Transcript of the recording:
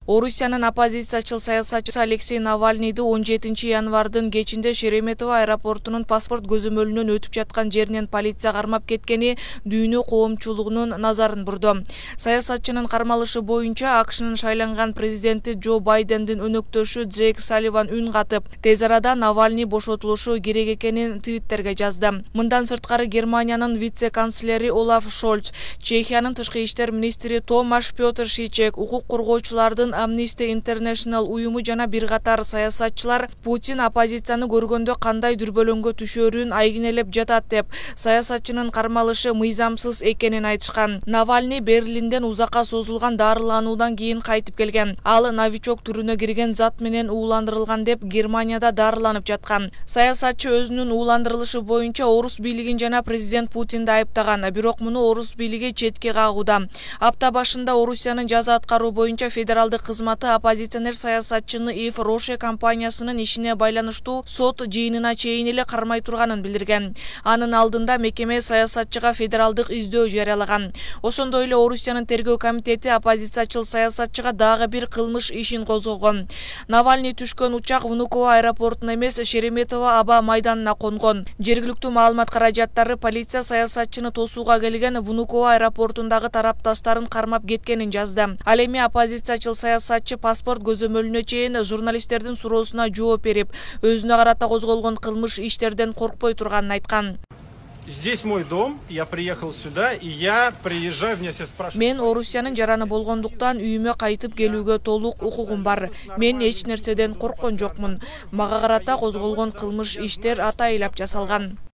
Орусиянын оппозициячыл саясатчысы Алексей Навальныйды 17 январдын кечинде Шереметово аэропортунун паспорт көзөмөлүнөн өтүп жаткан жеринен полиция кармап кеткени дүйнө коомчулугунун назарын бурду. Саясатчынын кармалышы боюнча АКШнын шайланган президенти Джо Байдендин өнөктөшү Джейк Салливан үн катып, тез арада Навальный бошотулушу керек экенин твиттерге жазды. Мындан сырткары Германиянын вице-канцлери Олаф Шольц, Чехиянын тышкы иштер министри Томаш Петр Шичек, укук коргоочулардын Amnesty International уюму жана бир катар саясатчылар Путин оппозицияны көргөндө кандай дүрбөлөңгө түшөрүн айгинелеп жатат деп, саясатчынын кармалышы мыйзамсыз экенин айтышкан. Навальный Берлинден узакка созулган дарылануудан кийин кайтып келген. Ал новичок түрүнө кирген зат менен ууландырылган деп Германияда дарыланып жаткан. Саясатчы өзүнүн ууландырылышы боюнча орус бийлигин жана президент Путинди айыптаган, бирок муну орус бийлиги четке кагууда. Апта башында Орусиянын жаза аткаруу боюнча федералдык кызматы оппозиционер саясатчыны Ив Роше компаниясынын ишине байланыштуу сот жыйынына чейин эле кармай турганын билдирген. Анын алдында мекеме саясатчыга федералдык издөө жарыялаган. Ошондой эле Орусиянын тергөө комитети оппозициячыл саясатчыга дагы бир кылмыш ишин козгогон. Навальный түшкөн учак Внуково аэропортуна эмес, Шереметово аба майданына конгон. Жергиликтүү маалымат каражаттары полиция саясатчыны тосууга келген Внуково аэропортундагы тарапташтарын кармап кеткенин жазды. Ал эми оппозициячыл саясатчы паспорт көзөмөлүнө чейин журналисттердин суроосуна жооп берип, өзүнө карата козголгон кылмыш иштерден коркпой турганын айткан. Здесь мой дом, я приехал сюда, и я приезжаю, меня все спрашивают. Мен Орусиянын жараны болгондуктан үйүмө кайтып келүүгө толук укугум бар. Мен эч нерседен корккон жокмун. Мага карата козголгон кылмыш иштер атайылап жасалган.